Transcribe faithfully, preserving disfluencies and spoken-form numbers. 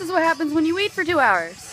is what happens when you eat for two hours.